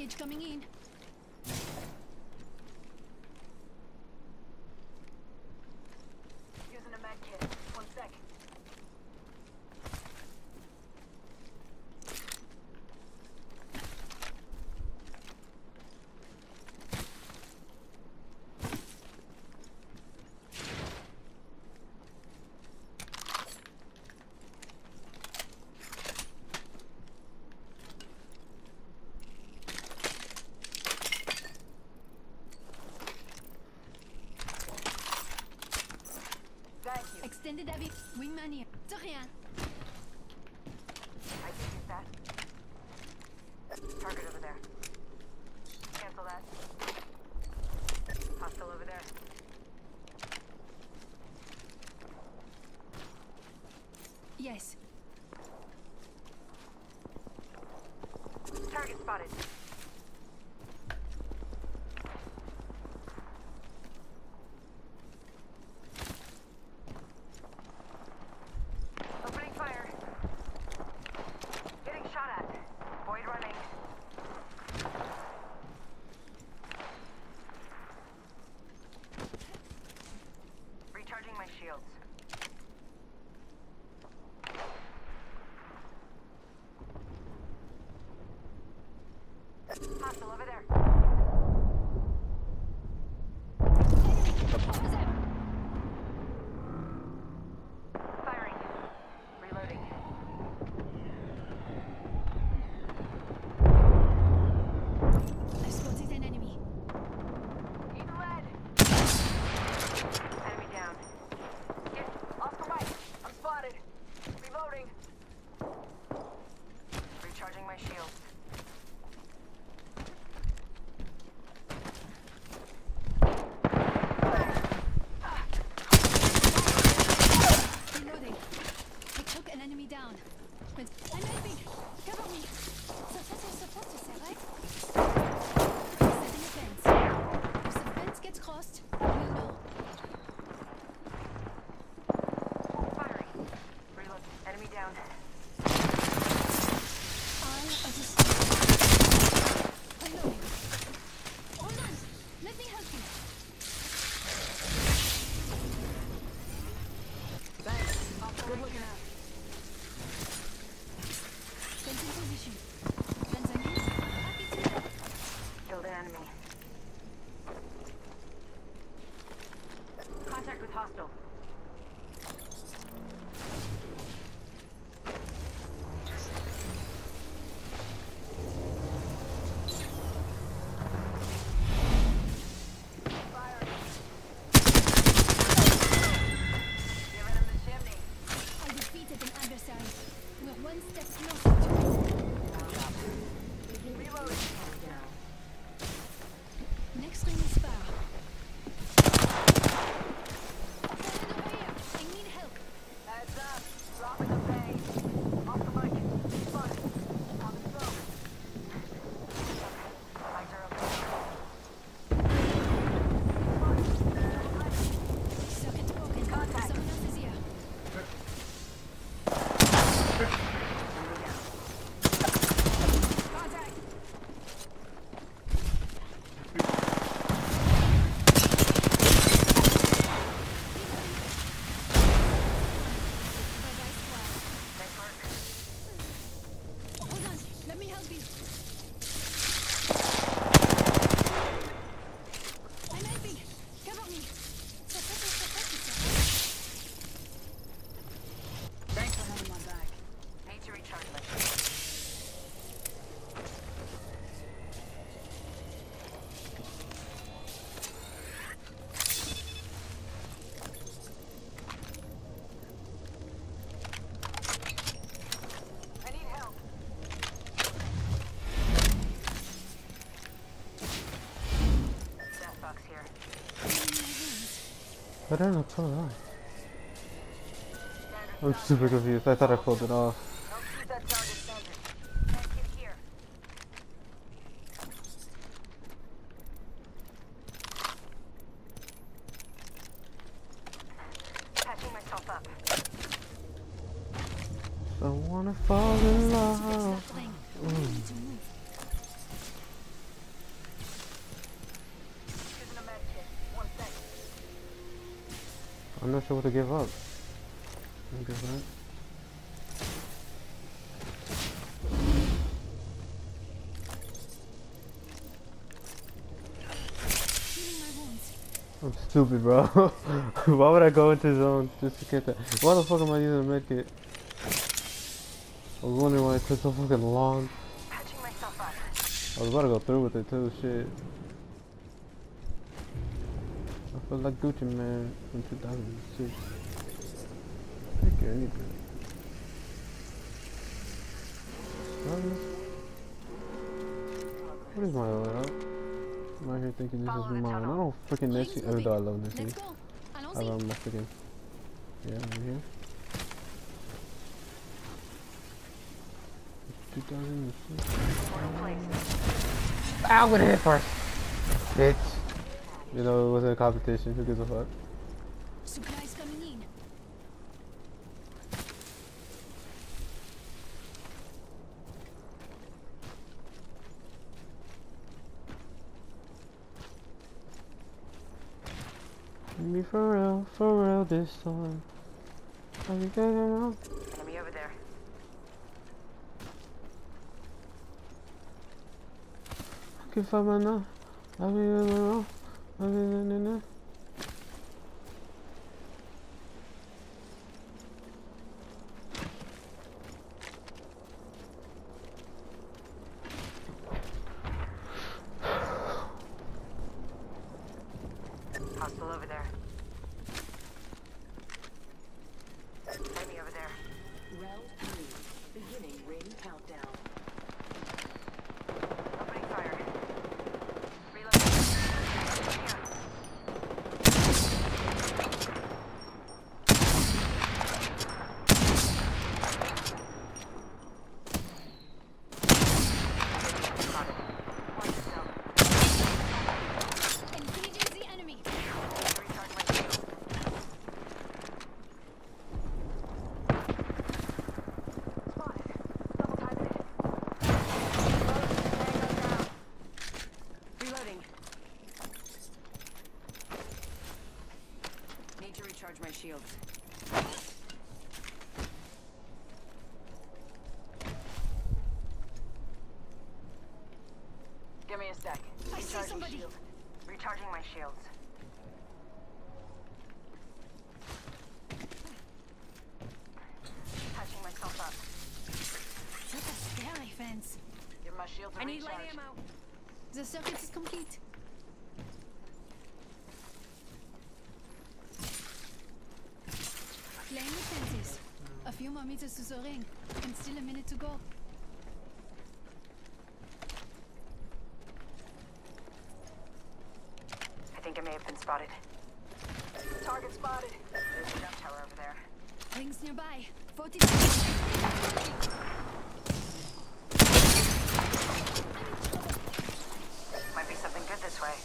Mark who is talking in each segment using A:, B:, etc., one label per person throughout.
A: Package coming in.
B: Using a med kit. 1 sec.
A: Extended heavy wingman here. De rien.
B: I can use that. Target over there. Cancel that. Hostile over there.
A: Yes.
B: Target spotted. Opening fire. Getting shot at. Void running. Recharging my shields. Hostile over there. Firing. Reloading.
A: I've spotted an enemy.
B: Need lead. Enemy down. Get off the right. I'm spotted. Reloading. Recharging my shields.
A: Reloading. I took an enemy down. But I'm helping. Cover me. Ça, tu sais, right? Setting a fence. If the fence gets crossed, we'll know.
B: Firing. Reload. Enemy down.
A: I just... Reloading. Hold on. Let me help you.
B: Thanks. Good looking out.
A: Fence in position. Fence on you. Happy to help.
B: Killed an enemy. Contact with hostile. Firing. Giving him the chimney.
A: I defeated an adversary. We're one step closer to it.
B: Reloading.
A: Next ring is far. Friend over here. I need help.
B: Heads up. Dropping the bay. Off the mic. Spot. On the smoke. Lights are okay.
A: Circuit broken.
B: Contact.
A: Someone else is here.
B: Contact.
A: Bye-bye, squad.
B: Nice work.
A: Hold on. Let me help you. I'm helping. Cover me.
B: Thanks for having my back. Need to recharge my shield. I need help. Death box here.
C: I don't know, turn it on. I'm super confused. I thought I pulled it off.
B: Don't shoot that target standard. Med kit here. Patching myself up.
C: I wanna fall in love.
A: Fix that ring. We need to move.
C: I'm not sure what to give up. I'll give that.
A: Healing my wounds.
C: I'm stupid, bro. Why would I go into zone just to get that? Why the fuck am I using a medkit? I was wondering why it took so fucking long.
B: Patching myself up.
C: I was about to go through with it too, shit. I feel like Gucci Man in 2006. Take care, anything. What is my layout? I'm out here thinking this is mine. I don't freaking miss it. Even though I love this
A: Let's
C: thing.
A: go.
C: I
A: Allons-y.
C: love my freaking. Yeah, right here. 2006. I'm gonna hit first. Bitch. You know, it wasn't a competition. Who gives a fuck?
A: Supplies coming in.
C: Me for real this time. Are you getting around?
B: Enemy over there.
C: Okay, fine, man. Now. I'll be around. I'll be in.
B: Hostile over there. Enemy over there.
D: Round 3, beginning ring countdown.
B: Opening fire. Reloading. Here. Spotted. Watch yourself.
A: Engaging the enemy.
B: Recharge my shield. Spotted. Double timing it. Reloading. Need to recharge my shields. Give me a sec.
A: I see
B: Recharging
A: somebody.
B: shield. Recharging my shields. Patching myself up.
A: What a scary fence.
B: Give my shields a recharge.
A: The circuit is complete. Playing with fences. A few more meters to the ring, and still a minute to go.
B: I think I may have been spotted. Target spotted. There's a jump tower over there.
A: Rings nearby. 40 seconds.
B: Might be something good this way.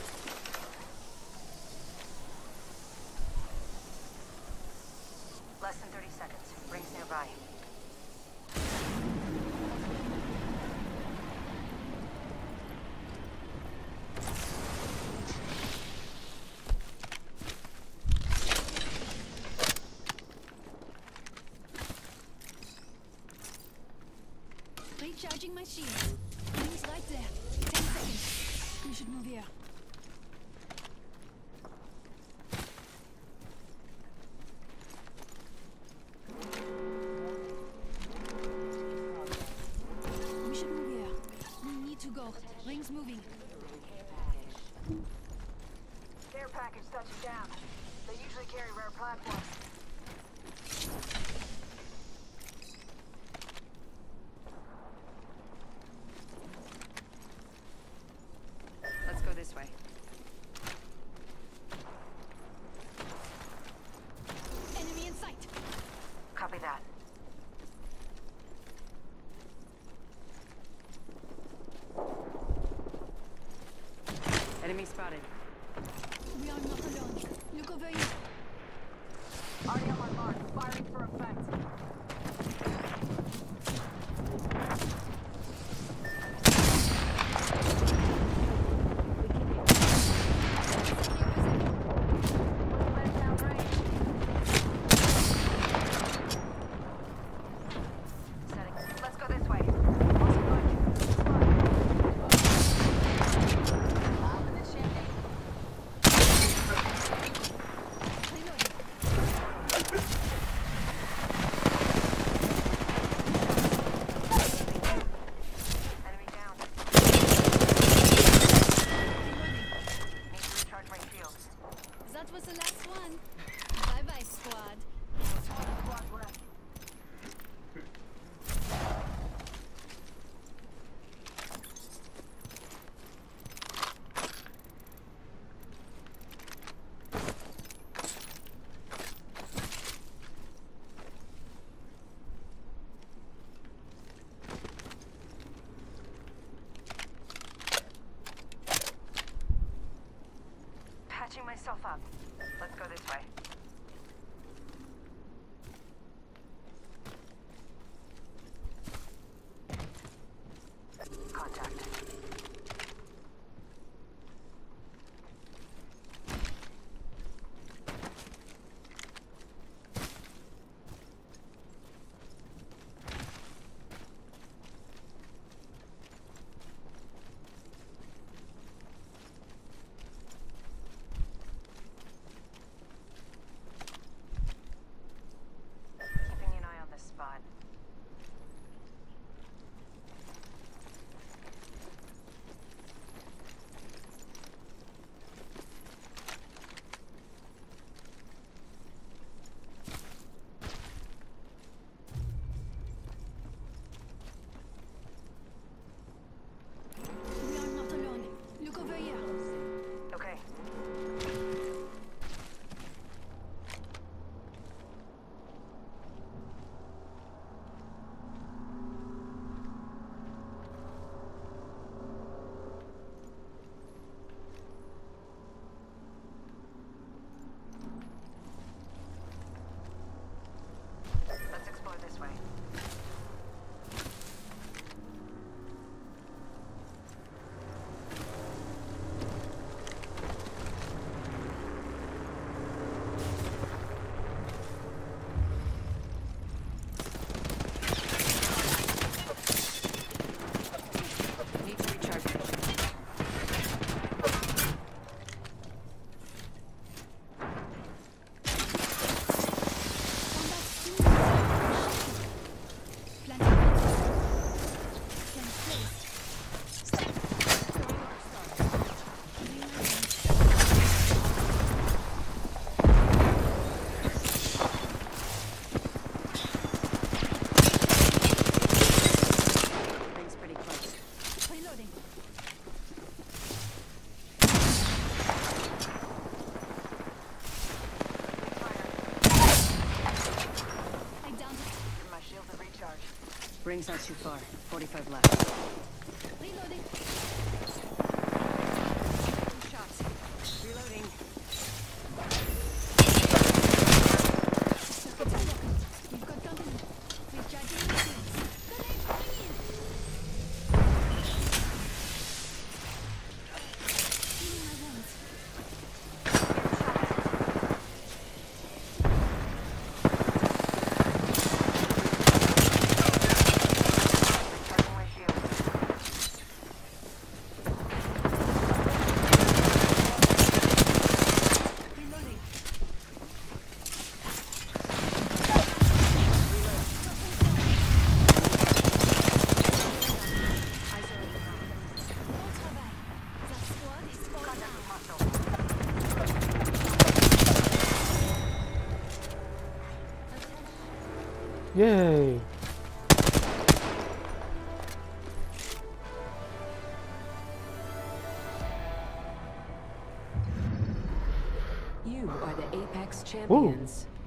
B: Less than 30 seconds. Rings nearby.
A: Recharging my shield. Rings right there. 10 seconds. We should move here. We should move here. We need to go. Rings moving.
B: Care package touching down. They usually carry rare platforms. Let's go this way.
A: Enemy in sight.
B: Copy that. Enemy spotted.
A: We are not alone. Look over here.
B: Already on my mark. Firing for effect. Left down range. yourself up. Let's go this way. Contact. Keeping an eye on this spot.
A: We are not alone. Look over here.
B: Okay. Let's explore this way.
D: Need to recharge it. Ring's pretty close.
A: Reloading. I downed it.
B: My shields have recharged.
D: Rings not too far. 45 left.
A: Reloading.
D: Shots. Reloading.
A: Circuits are locked. We've got company. Recharging the shields. Grenade going in. Healing my wounds.
B: Recharging my shields.
A: Reloading. Bon travail. The squad is all down.
C: Yay!
D: You are the Apex champions.